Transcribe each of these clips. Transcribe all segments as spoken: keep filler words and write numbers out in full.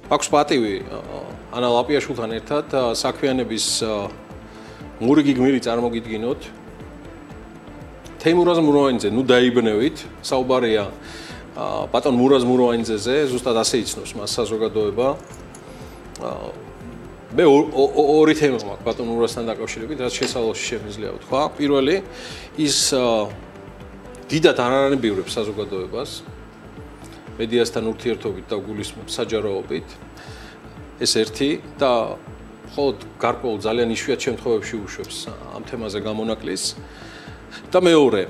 აქვს პატივი ანა ლაპიაშვილთან ერთად საქმიანობის მურიგი გმირი წარმოგიდგინოთ. თეიმურაზ მუროვანიძე, ნუ დაიბნევით, საუბარია ბატონ მურაზ მუროვანიძეზე, ზუსტად ასე იცნობს მას საზოგადოება. მე ორი თემა მაქვს ბატონ მურაზთან დაკავშირებით, რაც შესაძლოა შემიძლია ვთქვა. პირველი ის დიდად არ არანებივრებს საზოგადოებას. მედიასთან ურთიერთობით და გულისხმობს საჯაროობით. ეს ერთი და მხოლოდ გარკვეულ ძალიან იშვიათ შემთხვევებში უშვებს ამ თემაზე გამონაკლის. და მეორე,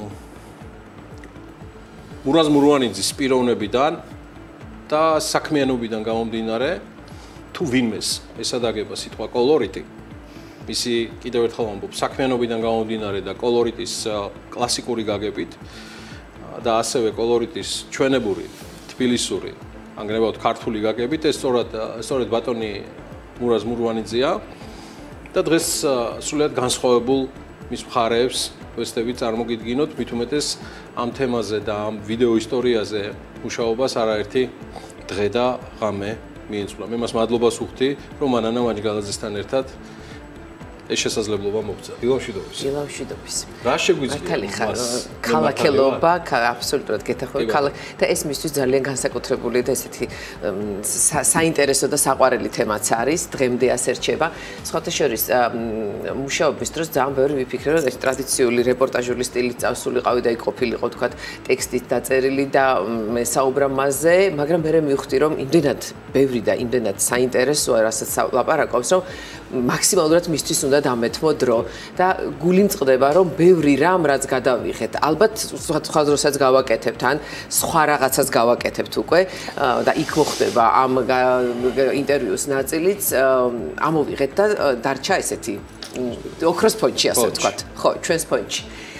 მურაზ მუროვანიძის პიროვნებიდან და საქმიანობიდან გამომდინარე, თუ ვინმეს ესადაგება სიტყვა კოლორიტი, მისი კიდევ ერთხელ ვამბობ, საქმიანობიდან გამომდინარე და კოლორიტის კლასიკური გაგებით და ასევე კოლორიტის ჩვენებური, თბილისური, ანგრევად ქართული გაგებით, ეს სწორად სწორედ ბატონი მურაზ მუროვანიძეა და დღეს სრულიად განსხვავებულ მის მხარეებს ვესწრებით წარმოგიდგინოთ, მით უმეტეს ამ თემაზე და ამ ვიდეო ისტორიაზე მუშაობას არაერთი დღე და ღამე მიეწვლა. მე მას მადლობას ვუხდი, რომ ანანა მაჯგალაძესთან ერთად ეს შესაძლებლობა მოგცა. დილამშვიდობის. დილამშვიდობის. რა შეგვიძლია? მართალი ხარ, ქალაქელობა, აბსოლუტურად გეთახმები ქალაქ და ეს მისთვის ძალიან განსაკუთრებული და ესეთი საინტერესო და საყვარელი თემაც არის, დღემდე ასე რჩება. სხვათა შორის მუშაობის დროს ძალიან ბევრი ვიფიქრე, რომ ეს ტრადიციული რეპორტაჟული სტილით წავსულიყავი და იქ ყოფილიყო თქვა ტექსტით დაწერილი და მე საუბრა მასზე, მაგრამ მე მივხვდი, რომ იმდენად ბევრი და იმდენად საინტერესოა, რასაც ლაპარაკობს, რომ მაქსიმალურად მისთვის უნდა დამეთმო დრო და გული მწყდება რომ ბევრი რამ რაც გადავიღეთ ალბათ სხვა დროსაც გავაკეთებთ ან სხვა რაღაცას გავაკეთებთ უკვე და იქ მოხდება ამ ინტერვიუს ნაწილიც ამოვიღეთ და დარჩა ესეთი ოქროს ფონჩი ასე ვთქვათ ხო ჩვენს ფონჩი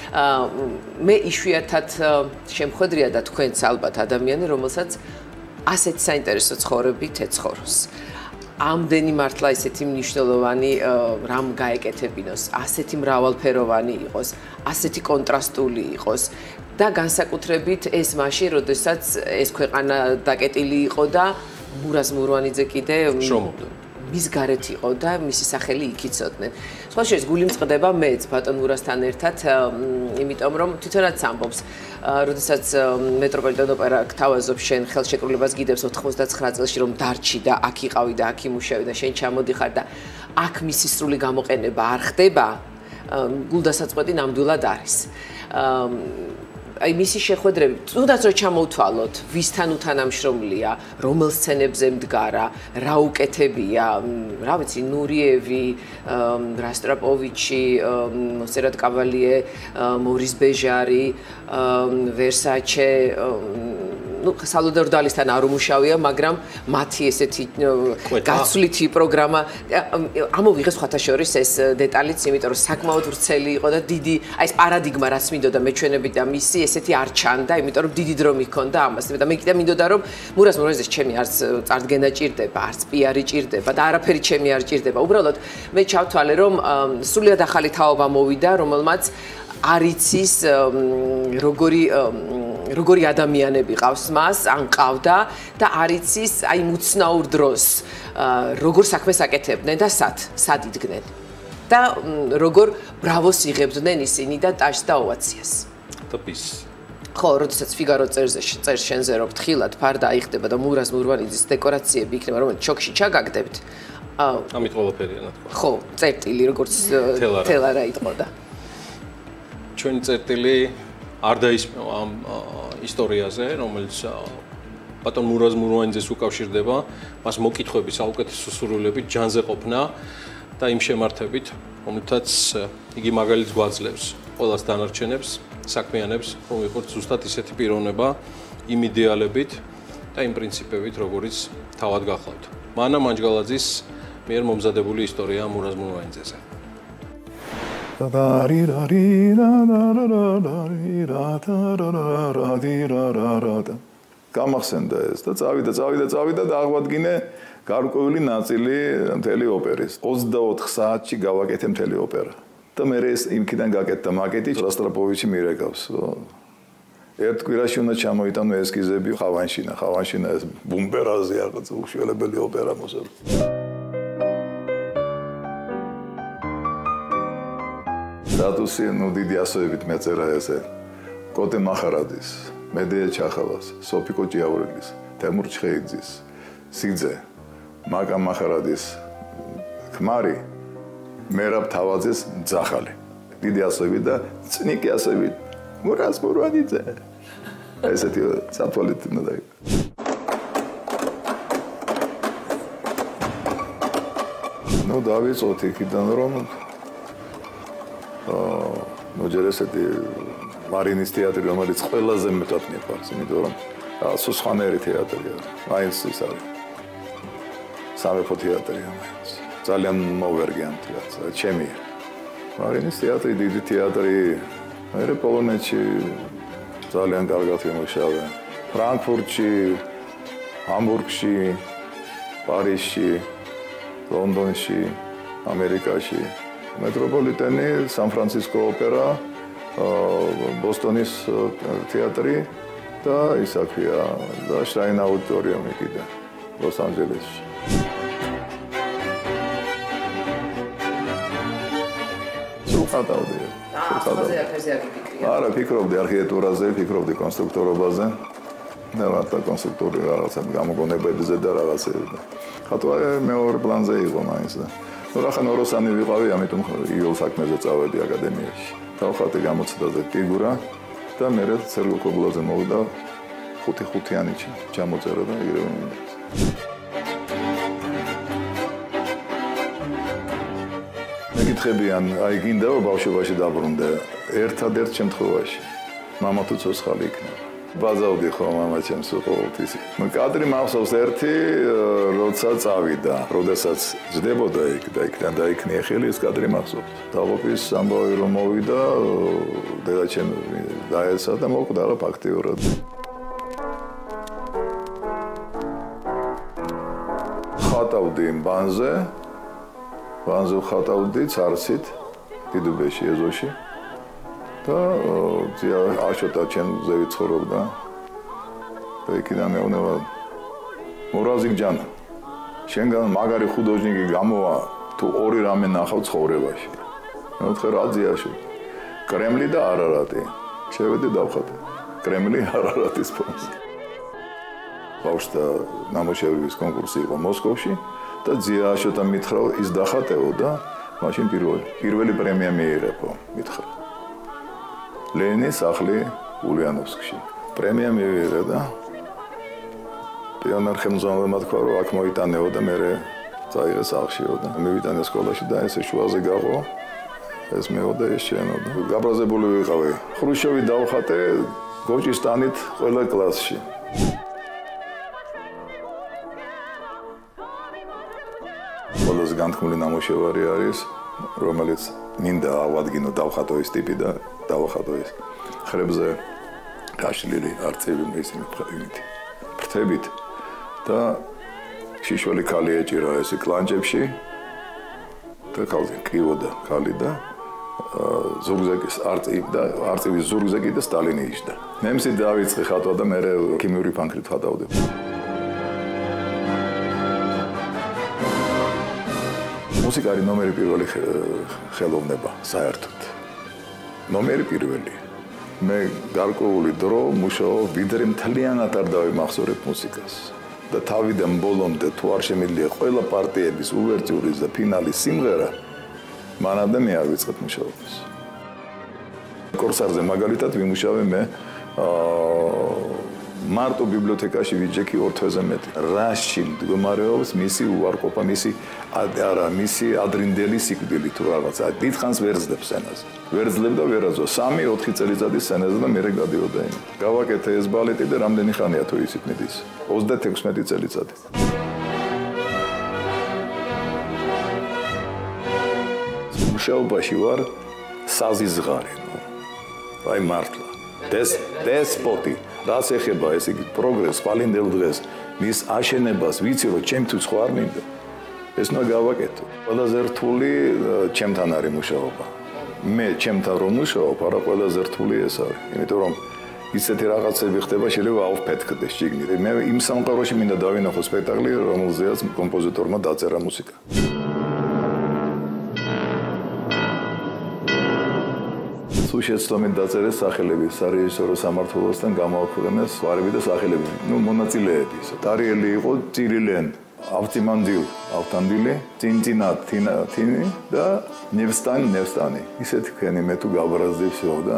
მე იშვიათად შემხედრია და თქვენც ალბათ ადამიანი რომელსაც ასეთ საინტერესო ცხოვრებით ეცხოვროს ამდენი მართლა ესეთი მნიშვნელოვანი რამ გაეკეთებინოს, ასეთი მრავალფეროვანი იყოს, ასეთი კონტრასტული იყოს და განსაკუთრებით ეს მაშინ, როდესაც ეს ქვეყანა დაკეტილი იყო და მურაზ მუროვანიძე კიდე მის გარეთ იყო და მისი სახელი იქ იცოდნენ. სხვა შორის გული მწყდება მეც ბატონ მურაზთან ერთად, იმიტომ რომ თვითონაც ამბობს, როდესაც მეტროპოლიტენ ოპერა გთავაზობს შენ ხელშეკრულებას გიდევს ოთხმოცდაცხრა წელში რომ დარჩი და აქ იყავი და აქ იმუშავი და შენ ჩამოდიხარ და აქ მისი სრული გამოყენება არ ხდება, გულდასაწყვეტი ნამდვილად არის. აი მისი შეხვედრები, თუნდაც რომ ჩამოვთვალოთ, ვისთან უთანამშრომლია, რომელ სცენებზე მდგარა, რა უკეთებია, რა ვიცი, ნურიევი, რასტრაპოვიჩი, მოსერატ კავალიე, მორის ბეჟარი, ვერსაჩე, ну, სალვადორ დალისთან არ უმუშავია, მაგრამ მათი ესეთი გაცვლითი პროგრამა ამოვიღეს სხვათა შორის ეს დეტალიც, იმიტომ რომ საკმაოდ ვრცელი იყო და დიდი, აი ეს პარადიგმა რაც მინდოდა მეჩვენებით და მისი ესეთი არ ჩანდა, იმიტომ რომ დიდი დრო მიქონდა ამას და მე კიდე მინდოდა რომ მურაზ მუროვანიძეს ჩემი არც წარდგენა ჭირდება, არც პიარი ჭირდება და არაფერი ჩემი არ ჭირდება. უბრალოდ მე ჩავთვალე რომ სრულიად ახალი თაობა მოვიდა, რომელმაც არ იცის როგორი როგორი ადამიანები ყავს მას, ან ყავდა და არ იცის აი მუცნაურ დროს როგორ საქმეს აკეთებდნენ და სად, სად იდგნენ. და როგორ ბრავოს იღებდნენ ისინი და ტაშს და ოვაციას. და პის. ხო, როდესაც ფიგარო წერზე წერს შენზე რომ თხილად ფარდა აიხდება და მურაზ მუროვანიძის დეკორაციები იქნება, რომელიც ჩოქში ჩაგაგდებთ. ამით ყველაფერია ნათქვა. ხო, წერტილი როგორც თელარა იტყოდა. ჩვენი წერტილი არ დაისმევა ამ ისტორიაზე, რომელიც ბატონ მურაზ მუროვანიძეს უკავშირდება, მას მოკითხვები საუკეთესო სურვილებით ჯანზე ყოფნა და იმ შემართებით, რომელთაც იგი მაგალითს გვაძლევს ყველას დანარჩენებს, საქმიანებს, რომ ვიყოთ ზუსტად ისეთი პიროვნება იმ იდეალებით და იმ პრინციპებით, როგორიც თავად გახლავთ. მანა მანჯგალაძის მიერ მომზადებული ისტორია მურაზ მუროვანიძეზე. გამახსენდა ეს და წავიდა, წავიდა, წავიდა და აღვადგინე გარკვეული ნაწილი მთელი ოპერის. ოცდაოთხ საათში გავაკეთე მთელი ოპერა. და მე ეს იმქიდან გაკეთდა მაკეტი, რასტრაპოვიჩი მირეკავს. ერთ კვირაში უნდა ჩამოიტანო ესკიზები ხავანშინა, ხავანშინა ეს ბუმბერაზე რაღაც უშველებელი ოპერა მოსწავლე. სტატუსი, ნუ დიდი ასოებით მეწერა ესე. კოტე მახარაძის, მედეა ჩახავას, სოფიკო ჭიაურელის, თემურ ჩხეიძის, სიძე, მაკა მახარაძის ქმარი, მერაბ თავაძეს ძახალი. დიდი ასოებით და წნიკი ასოებით. მურას მურვანიძე. ესეთი საფოლით უნდა დაიყო. ნუ დავიწყოთ იქიდან რომ აა ნუ ჯერ ესეთი მარინის თეატრი რომელიც ყველაზე მეტად მიყვარს, იმიტომ რომ სუსხანერი თეატრია. მაინც ის არის. სამეფო თეატრია მაინც. ძალიან მოვერგიანთ რაც ჩემი. მარინის თეატრი დიდი თეატრი მე პოლონეთში ძალიან კარგად ვიმუშავე. ფრანკფურტში, ჰამბურგში, პარიზში, ლონდონში, ამერიკაში. მეტროპოლიტენი, სან-ფრანცისკო ოპერა, ბოსტონის თეატრი და ისაქვია და შრაინ აუდიტორიუმი კიდე ლოს-ანჯელესში. სულხატავდი. ახალზე ახალზე აგიფიქრია. არა, ფიქრობდი არქიტექტურაზე, ფიქრობდი კონსტრუქტორობაზე. და მართლა კონსტრუქტორი რაღაცა გამოგონებებზე და რაღაცებზე. ხატვა მეორე პლანზე იყო მაინც და რახან ოროსანი ვიყავი, ამიტომ იოლ საქმეზე წავედი აკადემიაში. დავხატე გამოცდაზე ფიგურა და მე ცერგო კობულაძე მოვიდა ხუთი ხუთიანი ჩამოწერა და იგივე მინდა. მეკითხებიან, აი გინდა რომ ბავშვობაში დაბრუნდე ერთადერთ შემთხვევაში. მამა თუ ცოცხალი იქნება. ბაზავდი ხო მამა ჩემს ყოველთვის. მე კადრი მახსოვს ერთი, როცა წავიდა, როდესაც ჯდებოდა იქ და იქიდან დაიქნია ხელი, ეს კადრი მახსოვს. დაღუპვის ამბავი რომ მოვიდა, დედაჩემ დაეცა და მოკვდა რა ფაქტიურად. ხატავდი ბანზე, ბანზე ხატავდი ცარცით, დიდუბეში, ეზოში. და აშოტა ჩემზე ვიცხოვრობდა და იქიდან მეუბნება მურაზიკ ჯანა შენგან მაგარი ხუდოჟნიკი გამოვა თუ ორი რამე ნახავ ცხოვრებაში მეუთხე რა ძიაშო კრემლი და არარატი შევედი დავხატე კრემლი არარატის ფონზე ბავშვთა ნამუშევრების კონკურსი იყო მოსკოვში და ძია აშოტა მითხრა ის დახატეო და მაშინ პირველი პირველი პრემია მიიღებო მითხრა ლენის სახლი ულიანოვსკში. პრემია მივიღე და პიონერ ხელმძღვანელმა თქვა რომ აქ მოიტანეო და მე წაიღე სახლშიო და მივიტანე სკოლაში და ესე შუაზე გაყო. ეს მეო და ეს შენო და გაბრაზებული ვიყავი. ხრუშოვი დავხატე გოჭის ტანით ყველა კლასში. ყველაზე განთქმული ნამუშევარი არის რომელიც მინდა ავადგინო დავხატო ეს ტიპი და დავხატო ეს ხრებზე გაშლილი არწივი ისინი ფრთებით ფრთებით და შიშველი ქალი ეჭირა ესე კლანჭებში და ქალზე კრივოდა ქალი და ზურგზაკის არწივი და არწივის ზურგზაკი და სტალინი იჯდა მე მსი დავიწყე ხატვა და მე ქიმიური ფანქრით ხატავდი მუსიკა არის ნომერი პირველი ხელოვნება საერთოდ. ნომერი პირველი. მე გარკვეული დრო მუშაობ ვიდრე მთლიანად არ დავიმახსოვრებ მუსიკას. და თავიდან ბოლომდე თუ არ შემიძლია ყველა პარტიების უვერტიურის და ფინალის სიმღერა, მანამდე მე არ ვიწყებ მუშაობას. კორსარზე მაგალითად ვიმუშავე მე აა მარტო ბიბლიოთეკაში ვიჯექი ორ თვეზე მეტი. რაში მდგომარეობს მისი უარყოფა, მისი არა, მისი ადრინდელი სიკვდილი თუ რაღაცა. დიდხანს ვერ ძლებს სცენაზე. ვერ ძლებ და ვერაძო. სამი ოთხი წელიწადის სცენაზე და მერე გადიოდა იმით. გავაკეთე ეს ბალეტი და რამდენი ხანია თუ ისიც მიდის? ოცდათექვსმეტი წელიწადი. მუშაობაში ვარ საზიზღარი. აი მართლა. დეს დესპოტი. რაც ეხება ეს იგი პროგრესს სპალინდელ დღეს მის აშენებას ვიცი რომ ჩემთვის ხო არ მინდა ეს უნდა გავაკეთო ყველაზე რთული ჩემთან არის მუშაობა მე ჩემთან რომ მუშაობ არა ყველაზე რთული ეს არის იმიტომ რომ ისეთი რაღაცები ხდება, შეიძლება აუფეთქდეს შიგნით. მე იმ სამყაროში მინდა დავინახო სპექტაკლი, რომელზეც კომპოზიტორმა დაწერა მუსიკა. თუ შეცდომით დაწერეს სახელები სარეჟისორო სამმართველოსთან გამოაქვეყნეს ზღვარები და სახელები, ну მონაწილეები. ტარიელი იყო წირილენ, ავტიმანდილ, ავტანდილი, წინწინა, თინა, თინი და ნევსტან, ნევსტანი. ისეთი ქენი მე თუ გაბრაზდი всё და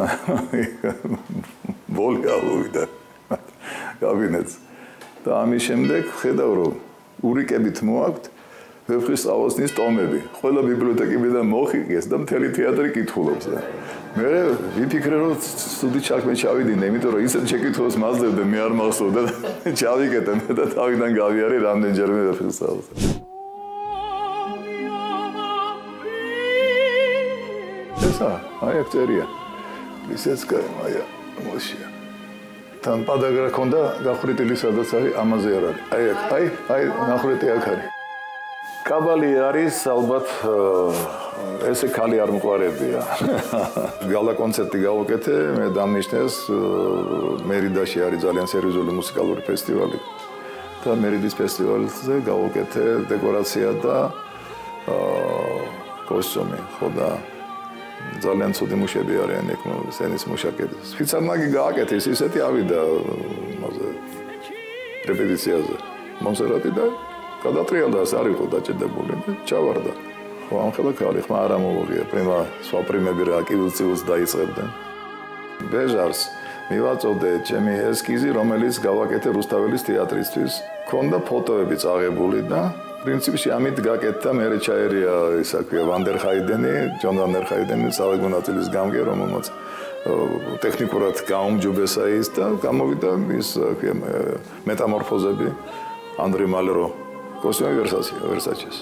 ბოლი ავიდა კაბინეტს. და ამის შემდეგ ხედავ რომ ურიკებით მოაქვთ ვეფხის სწავლოსნის ტომები. ყველა ბიბლიოთეკიდან მოხიგეს და მთელი თეატრი კითხულობს და მე ვიფიქრე რომ სტუდიით ჩაქმე ჩავიდინე, იმიტომ რომ ისეთ შეკითხვას მაძლევდა მე არ მახსოვდა და ჩავიკეტე მე და თავიდან გავიარე რამდენჯერმე ვეფხის სწავლოს. ესა, აი აქ წერია. ისეც კაი, აი მოსია. თან პადაგრა ქონდა გახვრიტილი სადაც არის, ამაზე არ არის. აი აქ, აი, აი ნახრეტი აქ არის. კაბალი არის ალბათ ესე ქალი არ მყარებია. გალა კონცერტი გავაკეთე, მე დამნიშნეს მერიდაში არის ძალიან სერიოზული მუსიკალური ფესტივალი. და მერიდის ფესტივალზე გავაკეთე დეკორაცია და კოსტუმი, ხო და ძალიან ცუდი მუშები არიან ეგ სცენის მუშაკები. სპეციალნაგი გააკეთე ის ისეთი ავიდა მოზე რეპეტიციაზე. მონსერატი და გადატრიალდა ეს არ იყო დაჭედებული და ჩავარდა. ხო ამ ხელა ქალი ხმა არ ამოვიღია პრიმა სხვა პრიმები რა კიბილციუს დაიწყებდნენ. ბეჟარს მივაწოდე ჩემი ესკიზი რომელიც გავაკეთე რუსთაველის თეატრისთვის. ქონდა ფოტოები წაღებული და პრინციპში ამით გაკეთდა მე ჩაერია ისა ქვია ვანდერჰაიდენი, ჯონ ვანდერჰაიდენი სავეგონატილის გამგე რომელმაც ტექნიკურად გაუმჯობესა ის და გამოვიდა ის ქვია მეტამორფოზები ანდრე მალერო კოსტუმი ვერსაჩეს.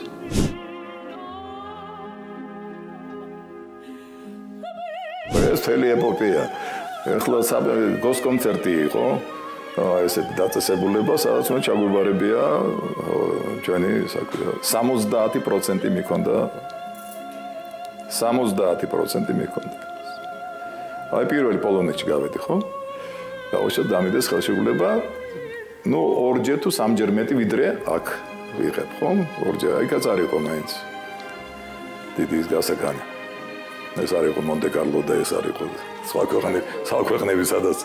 ეს თელი ეპოპეა. ეხლა გოს კონცერტი იყო. ესეთი დაწესებულება, სადაც მე ჩაგვიბარებია ჩვენი საქმე. სამოცდაათი პროცენტი მიქონდა. სამოცდაათი პროცენტი მიქონდა. აი პირველი პოლონეთში გავედი, ხო? და უშოთ დამიდეს ხელშეკრულება, ну, ორჯერ თუ სამჯერ მეტი ვიდრე აქ ვიღებ, ხო? ორჯერ, აიქაც არ იყო მაინც. დიდი ის გასაგანი. ეს არ იყო მონტე-კარლო და ეს არ იყო სხვა ქვეყნები, სხვა ქვეყნები სადაც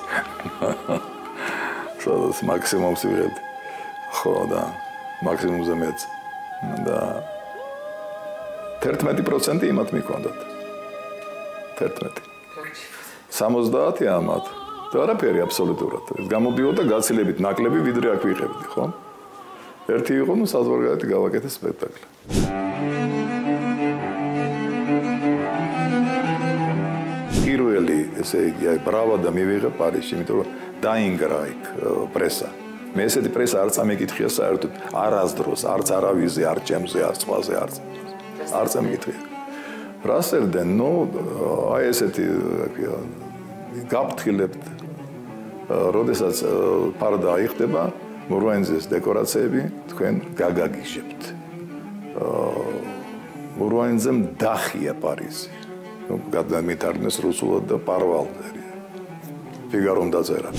სადაც მაქსიმუმს ვიღებდი. ხო და მაქსიმუმზე მეც და თერთმეტი პროცენტი იმათ მიქონდათ. თერთმეტი. სამოცდაათი ამათ. და არაფერი აბსოლუტურად. ეს გამოდიოდა გაცილებით ნაკლები ვიდრე აქ ვიღებდი, ხო? ერთი იყო, ну, საზღვარგარეთ გავაკეთე სპექტაკლი. პირველი, ესე იგი, აი, ბრავა და მივიღე პარიზში, იმიტომ რომ დაინგრა იქ პრესა. მე ესეთი პრესა არ წამეკითხია საერთოდ, არასდროს, არც არავიზე, არც ჩემზე, არც სხვაზე, არც არ წამეკითხია. რასერდენ, ну, აი ესეთი, რა გაფრთხილებთ, როდესაც პარადა აიხდება, მურვანიძეს დეკორაციები თქვენ გაგაგიჟებთ. მურვანიძემ დახია პარიზი. გადამიტარნეს რუსულად და პარვალდერი. ფიგარომ დაწერა.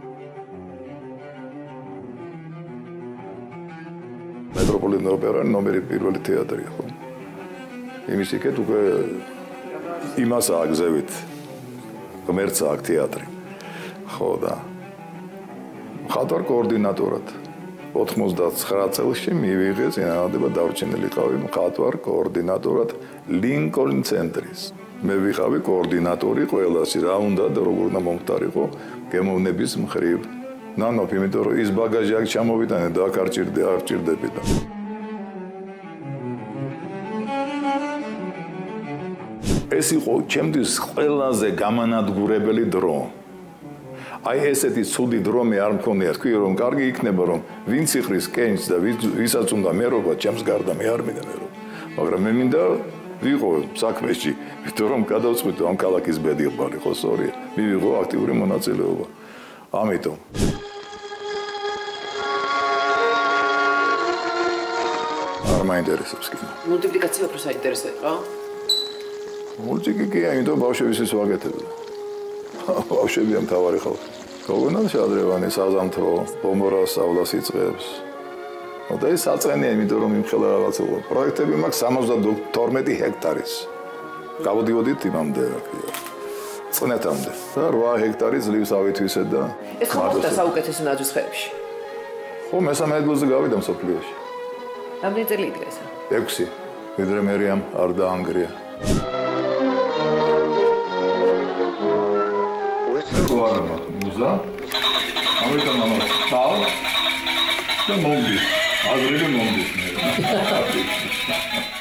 მეტროპოლიტენ ოპერა ნომერი პირველი თეატრი ხო? იმის იქეთ უკვე იმას აგზევით. ღმერთს აქ თეატრი. ხო და მხატვარ კოორდინატორად ოთხმოცდაცხრა წელში მივიღე წინააღმდება დარჩენილი ყავი მხატვარ კოორდინატორად ლინკოლნ ცენტრის. მე ვიყავი კოორდინატორი ყველასი რა უნდა და როგორ უნდა მომხდარიყო გემოვნების მხრივ. ნანოფ, იმიტომ რომ ის ბაგაჟი აქ ჩამოვიტანე და აქ არ ჭირდე, არ ჭირდები და. ეს იყო ჩემთვის ყველაზე გამანადგურებელი დრო. აი ესეთი ცუდი დრო მე არ მქონია, თქვი რომ კარგი იქნება რომ ვინც იხრის კენჭს და ვისაც უნდა მერობა, ჩემს გარდა მე არ მინდა მერობა. მაგრამ მე მინდა ვიყო საქმეში, იმიტომ რომ გადავწყვიტე ამ ქალაქის ბედი ხარ, ხო სწორია. მივიღო აქტიური მონაწილეობა. ამიტომ არ მაინტერესებს კი. მულტიპლიკაცია უფრო საინტერესოა. მულტიპლიკაცია, იმიტომ ბავშვებისთვის ვაკეთებ. ბავშვებია მთავარი ხალხი. როგორ შეადრევანი საზამთრო ბომბორას სწავლას იწყებს. და ეს აწენია, იმიტომ რომ იმხელა რაღაცა პროექტები მაქვს სამოცდათორმეტი ჰექტარის. გავდიოდით იმამდე, წნეთამდე. და რვა ჰექტარი ძლივს ავითვისეთ და ეს ხომ საუკეთესო ნაძვის ხეებში. ხო, მესამე ადგილზე გავიდა მსოფლიოში. რამდენი წელი იდგა ესა? ექვსი. ვიდრე მერიამ არ დაანგრია. ვარმა მუზა. ამიტომ ამას წავ და მომდი. აზრები მომდის მე.